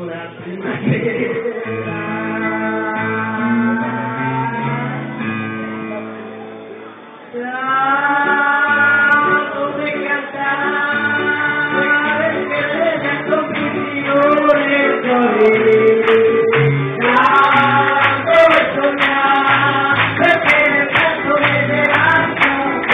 la primavera. Dove cantare che le condizioni dove sognare perché nel canto vederanno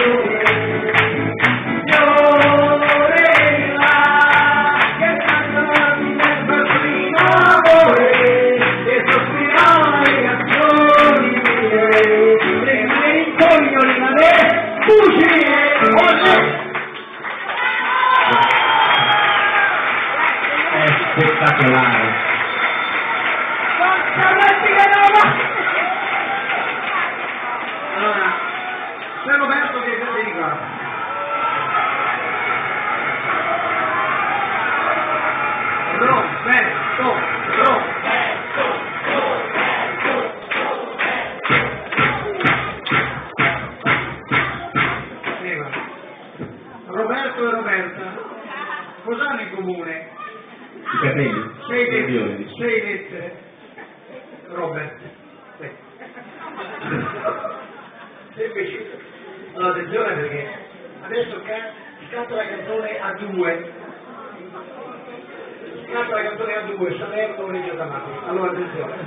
spettacolare. Allora, c'è Roberto che vieni qua. Roberto e Roberta, cos'hanno in comune? I capelli? 6 lettere. Robert. Sì. Semplice. Allora attenzione perché adesso scatta la canzone a due. Scatta la canzone a due, Salerno Reggio D'Amato. Allora attenzione.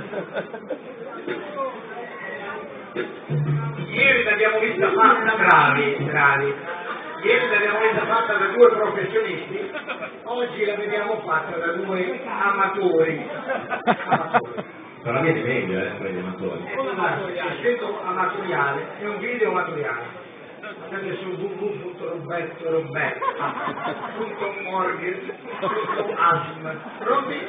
Ieri l'abbiamo vista fatta, bravi. Ieri l'abbiamo vista fatta da due professionisti, oggi la vediamo fatta da due amatori. Però la viene meglio, per gli amatori. Essendo amatoriale, è un video amatoriale. Andate su www.robertoroberta.org.asm. Pronti?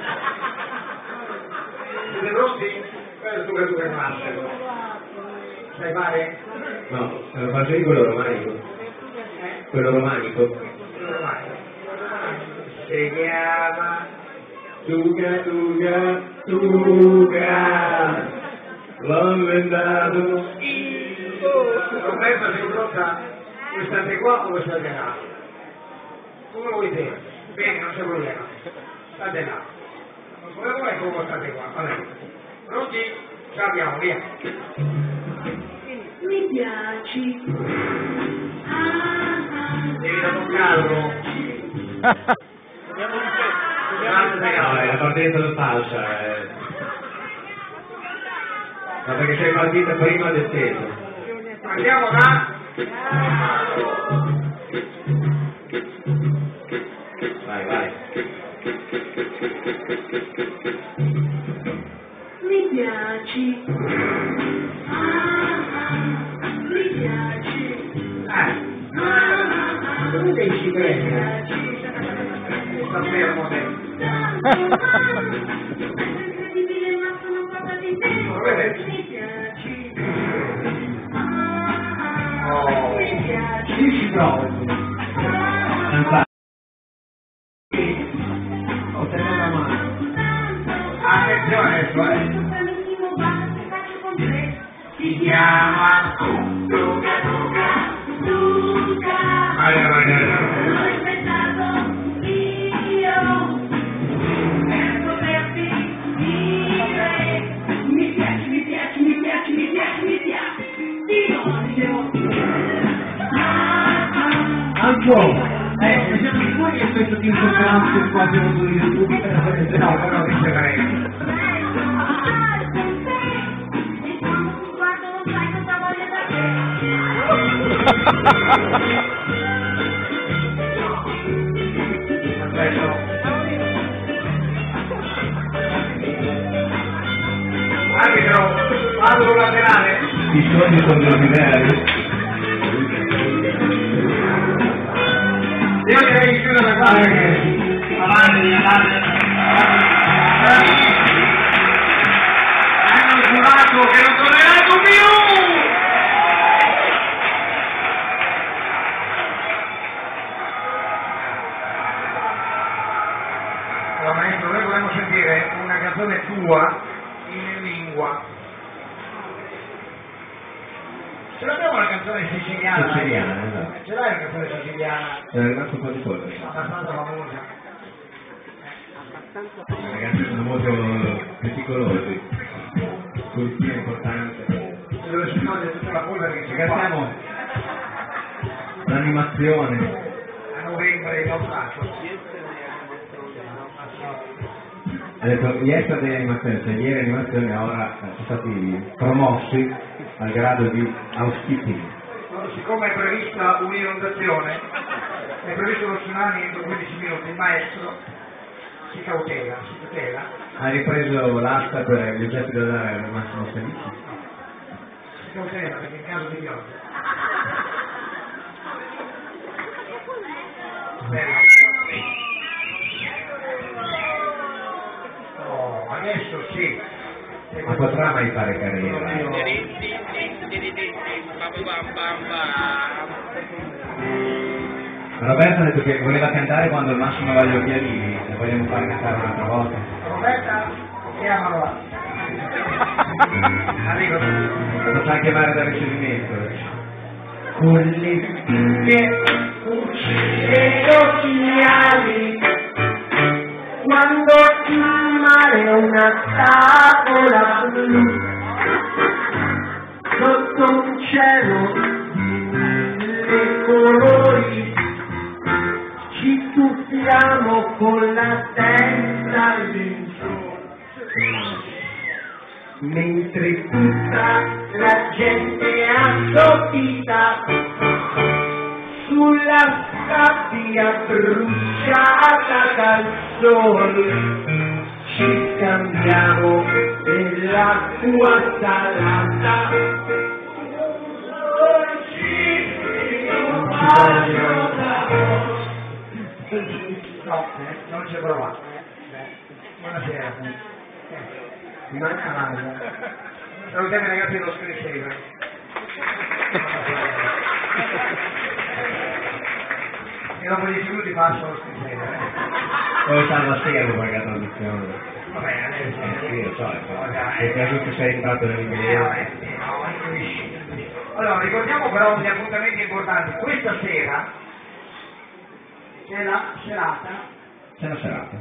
Siete pronti? Tu che Massimo. Sai fare? No, faccio io quello romanico. Quello romanico. Si chiama Tuga, l'ho inventato io. Roberto, sei pronta? Vuoi stare qua o vuoi stare là? Come vuoi te? Bene, non c'è problema. State là. Come vuoi come state qua? Vabbè. Pronti? Ce l'abbiamo, via. Mi piaci. Devi da toccarlo. No, è la partenza del falsa. No, perché sei partita prima del teso. Andiamo là. Vai. Mi piaci. Mi piaci. Dove ci credi? Sta fermo adesso. Incredibile, ma sono proprio di te. Mi piaci. Mi piaci. Chi ci prova? Ottenere la mano. Attenzione adesso, Si chiama Tuga. Allora. L'ho inventato io. Per poterti dire. Mi piaci. Ti voglio. Ancora. Siamo sicuri che questo ti incontrerà quasi su YouTube? No, però riceveremo. Aspetta. Arbitro, fallo laterale. I soldi sono ordinari. Io direi di chiudere qua perché avanti. Hanno giurato che non torneranno più! Allora, maestro, noi vorremmo sentire una canzone tua in lingua. Ce l'abbiamo una canzone siciliana? Esatto. Ce l'hai una canzone siciliana? È rimasto un po' di polvere. Abbastanza famosa. ragazzi sono molto meticolosi sul più importante. Dove si toglie tutta la polvere che si fa. Ringraziamo l'animazione. A novembre l'ho fatto. Ha detto yesterday animazione, cioè ieri animazione, ora sono stati promossi al grado di housekeeping. Siccome è prevista un'inondazione, è previsto lo tsunami entro 15 minuti, il maestro si tutela. Ha ripreso l'asta per gli oggetti da dare al Massimo Felici. Si cautela perché in caso di pioggia. Bello. Oh, adesso sì. Ma potrà mai fare carriera? Roberta ha detto che voleva cantare quando il Massimo va agli occhialini, se vogliamo far cantare un'altra volta. Roberta, chiamalo là. Arrivo. Lo facciamo chiamare da ricevimento. Con le spine uccide occhiali, quando il mare è una tavola blu, sotto un cielo di mille colori, ci tuffiamo con la testa in su, mentre tutta la gente assopita sulla sabbia bruciata dal sole, ci scambiamo dell'acqua salata, no, non ci provato. Buonasera. Mi manca l'aria. Salutiamo i ragazzi dello screensaver. E dopo 10 minuti passo lo screensaver. Poi sta la schermo per la traduzione. Vabbè, adesso. Sì, lo so, perché adesso sei entrato nell'inglese. Allora, ricordiamo però gli appuntamenti importanti. Questa sera c'è la serata. C'è una serata.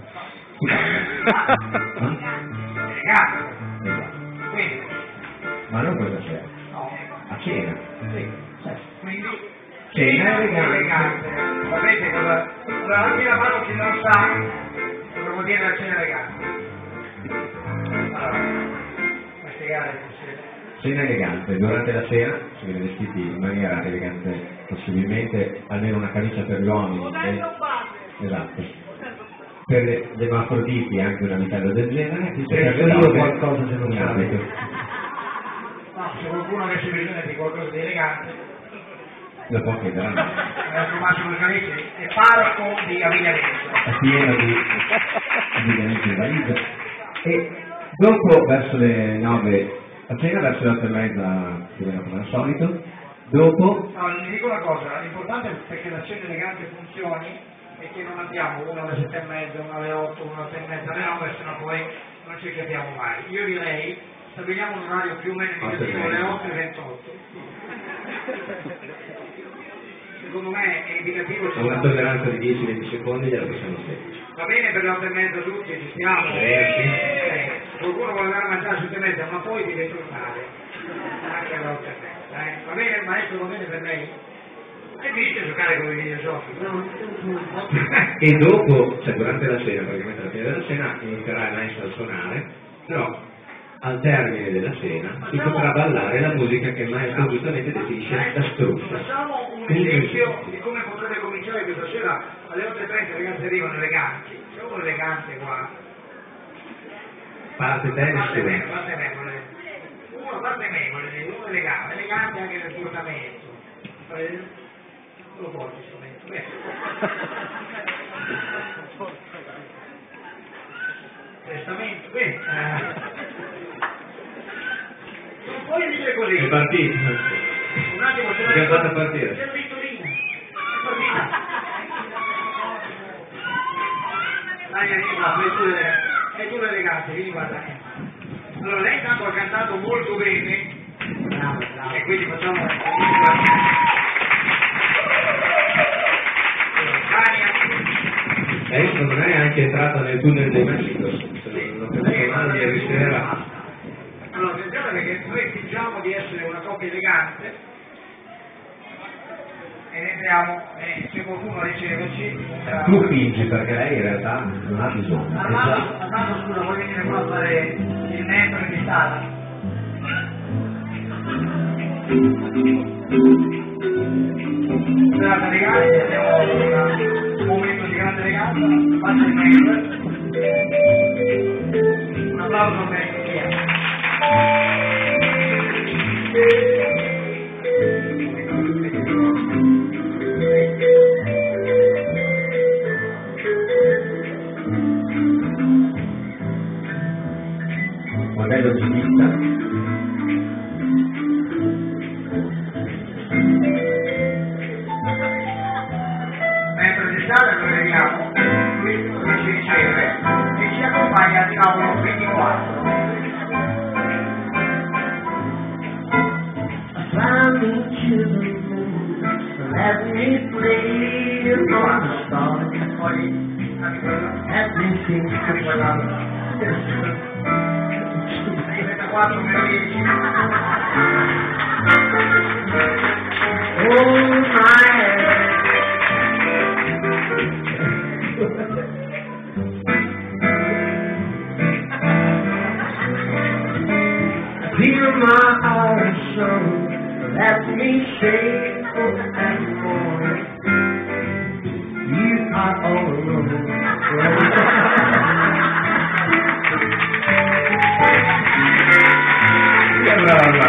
Elegante. Esatto. Quindi, Ma non questa sera. no. A cena. Sì. Quindi, Cena elegante. Sapete cosa? Allora, anche la mano chi non sa cosa vuol dire la cena elegante. Allora, ma spiegare così. Cena elegante, durante la cena si viene vestiti in maniera elegante, possibilmente almeno una camicia per gli uomini. Esatto. Per gli ermafroditi anche una vitello del genere, chi Penso per le io donne, qualcosa se non un so. abito. No, se qualcuno avesse bisogno di qualcosa di elegante, Lo può chiedere a me. il Massimo Scalici è parco di Aviglianeto. È pieno di ovviamente di valigie. E dopo, verso le 9 a cena, verso le 8:30 più o meno come al solito, dopo No, vi dico una cosa, l'importante è perché la cena elegante funzioni e che non abbiamo una alle 7:30, una alle 8, una alle 8:30, alle 9, sennò poi non ci capiamo mai. Io direi, stabiliamo un orario più o meno indicativo alle 8:28. Secondo me è indicativo. a una tolleranza di 10-20 secondi gliela possiamo spiegare. Va bene per le 8:30 tutti, ci stiamo. Se qualcuno vuole andare a mangiare alle 7:30, ma poi deve tornare. Anche alle 8:30. Va bene, maestro, va bene per lei? Hai visto giocare con i videogiochi? E dopo, cioè durante la cena, praticamente alla fine della cena, inizierà il maestro a suonare, però al termine della cena si potrà ballare la musica che il maestro giustamente definisce da struzza. Facciamo un esempio di come potrebbe cominciare questa sera alle 8:30, ragazzi arrivano eleganti. C'è uno elegante qua. Parte te Parte me, nessuno. parte me, uno parte me, uno elegante anche nel portamento. Lo porti strumento, bene. Testamento, bene. Non puoi dire così. È partito. Un attimo, c'è Abbiamo fatto partire. C'è il Vittorino. È partita. Dai, e tu l'elegante, vieni guarda. Allora, lei intanto ha cantato molto bene. Bravo, bravo. E quindi facciamo Lei secondo me è anche entrata nel tunnel dei Macitos, se non capisco male ieri sera. Allora, attenzione perché noi fingiamo di essere una coppia elegante e entriamo e se qualcuno riceverci... Tu fingi perché lei in realtà non ha bisogno. Armando, scusa, vuoi venire qua a fare il metro di strada? Serata legale, abbiamo un momento di grande eleganza, faccio il meglio. Un applauso per il modello civista. Mentre di strada noi vediamo lui che ci riceve e ci accompagna al tavolo 24. Let me play upon the stars. Let me sing for you. 34 meno 10. Oh my. Feel my heart so. Let me shake and more. You are all alone. Che brava!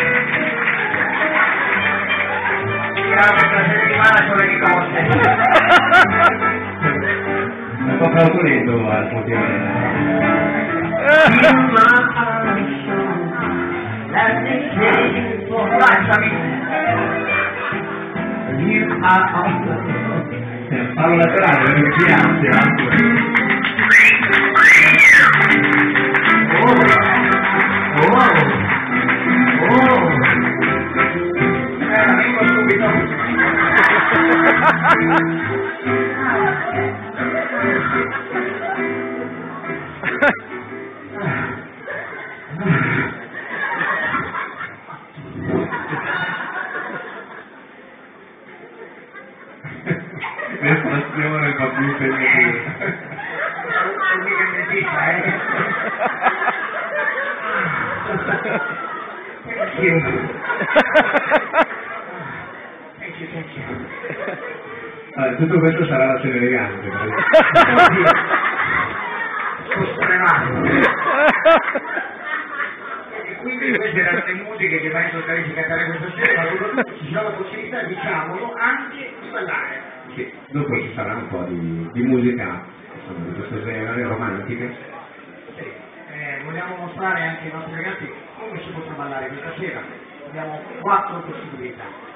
Questa settimana sono le cose. Un po' flautoletto al potere. Feel my heart so. Let me shake. Lasciami. You are all alone. Fallo laterale perché si ansia. Vengo subito. L'estrazione fa più impegnativa. Allora, tutto questo sarà la cena elegante. E quindi queste erano le musiche che penso sarete cantare questa sera, ma ci sarà la possibilità, diciamolo, anche di ballare. Sì, dopo ci sarà un po' di musica, insomma, di questo genere, romantiche. Sì, vogliamo mostrare anche ai nostri ragazzi come si potrà ballare questa sera. Abbiamo 4 possibilità.